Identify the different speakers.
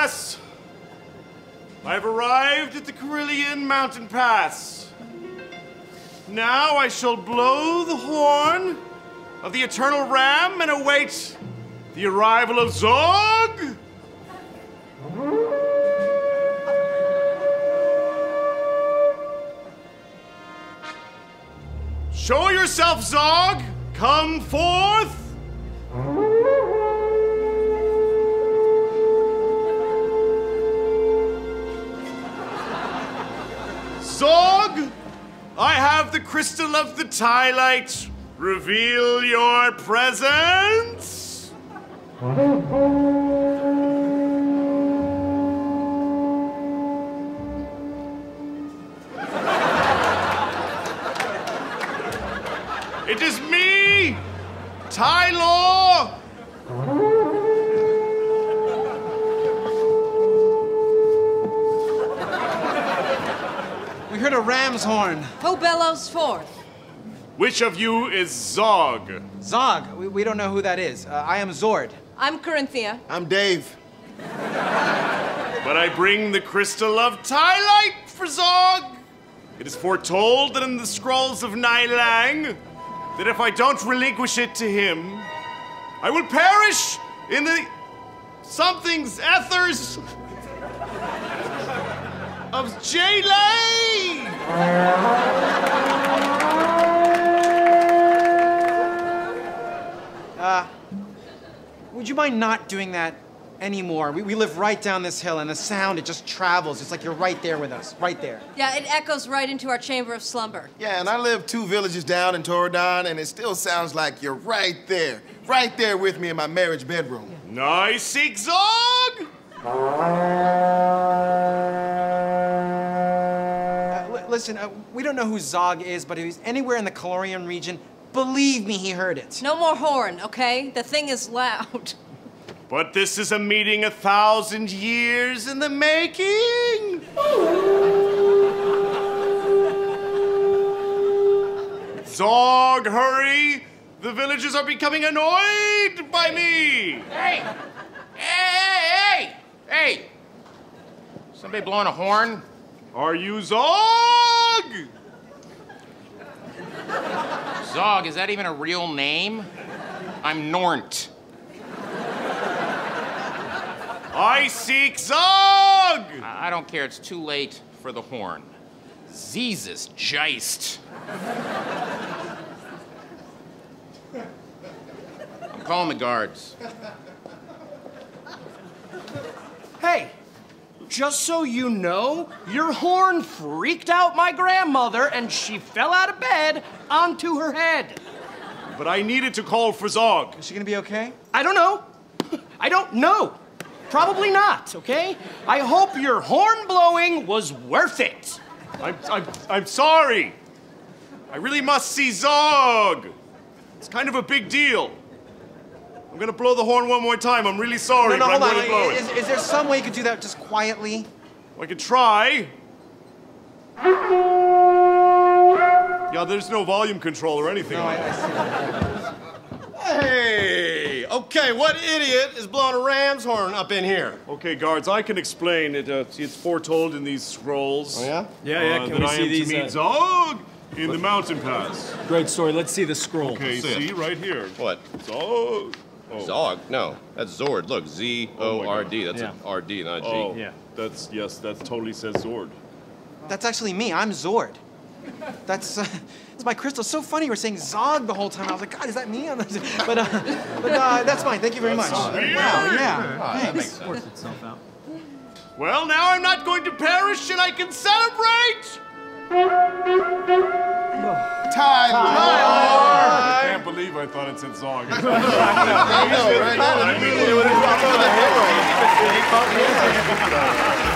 Speaker 1: Pass! I've arrived at the Carillion Mountain Pass. Now I shall blow the horn of the Eternal Ram and await the arrival of Zog! Show yourself, Zog! Come forth! Zog, I have the crystal of the Tylite. Reveal your presence. It is me, Tylor.
Speaker 2: We heard a ram's horn.
Speaker 3: Who bellows forth?
Speaker 1: Which of you is Zog?
Speaker 2: Zog. We don't know who that is. I am Zord.
Speaker 3: I'm Corinthia.
Speaker 4: I'm Dave.
Speaker 1: But I bring the crystal of Tylite for Zog. It is foretold that in the scrolls of Nylang that if I don't relinquish it to him, I will perish in the something's ethers of J-Lay!
Speaker 2: Would you mind not doing that anymore? We live right down this hill, and the sound, it just travels. It's like you're right there with us, right there.
Speaker 3: Yeah, it echoes right into our chamber of slumber.
Speaker 4: Yeah, and I live 2 villages down in Toradon, and it still sounds like you're right there with me in my marriage bedroom.
Speaker 1: Nice, seek Zog!
Speaker 2: Listen, we don't know who Zog is, but if he's anywhere in the Calorian region, believe me, he heard it.
Speaker 3: No more horn, okay? The thing is loud.
Speaker 1: But this is a meeting 1,000 years in the making. Zog, hurry! The villagers are becoming annoyed by me!
Speaker 5: Hey! Somebody blowing a horn?
Speaker 1: Are you Zog?
Speaker 5: Zog, is that even a real name? I'm Nornt.
Speaker 1: I seek Zog!
Speaker 5: I don't care, it's too late for the horn. Jesus Geist. I'm calling the guards.
Speaker 6: Hey, just so you know, your horn freaked out my grandmother and she fell out of bed onto her head.
Speaker 1: But I needed to call for Zog.
Speaker 2: Is she gonna be okay?
Speaker 6: I don't know. I don't know. Probably not, okay? I hope your horn blowing was worth it.
Speaker 1: I'm sorry. I really must see Zog. It's kind of a big deal. I'm gonna blow the horn one more time. I'm really sorry,
Speaker 2: No,
Speaker 1: but I'm
Speaker 2: hold
Speaker 1: going to blow
Speaker 2: on.
Speaker 1: it.
Speaker 2: Is there some way you could do that just quietly?
Speaker 1: I could try. Yeah, there's no volume control or anything.
Speaker 2: No, I see.
Speaker 7: Hey! Okay, what idiot is blowing a ram's horn up in here?
Speaker 1: Okay, guards, I can explain it. It's foretold in these scrolls.
Speaker 7: Oh, yeah?
Speaker 8: Yeah, can
Speaker 1: that
Speaker 8: we
Speaker 1: I
Speaker 8: see
Speaker 1: am
Speaker 8: these?
Speaker 1: to meet Zog in the mountain pass.
Speaker 8: Great story. Let's see the scroll.
Speaker 1: Okay, see right here.
Speaker 7: What?
Speaker 1: Zog. Oh.
Speaker 7: Zog? No, that's Zord. Look, Z-O-R-D. That's
Speaker 8: Yeah.
Speaker 7: an R-D, not a G.
Speaker 1: Oh,
Speaker 8: Yeah.
Speaker 1: That totally says Zord.
Speaker 2: That's actually me. I'm Zord. That's my crystal. It's so funny you were saying Zog the whole time. I was like, God, is that me? But that's fine. Thank you very much. Wow,
Speaker 1: weird.
Speaker 2: yeah.
Speaker 7: That makes sense.
Speaker 8: Works itself out.
Speaker 1: Well, now I'm not going to perish and I can celebrate!
Speaker 4: Tylor!
Speaker 1: I can't believe I thought it said Zog.
Speaker 4: I know, right?
Speaker 1: I mean,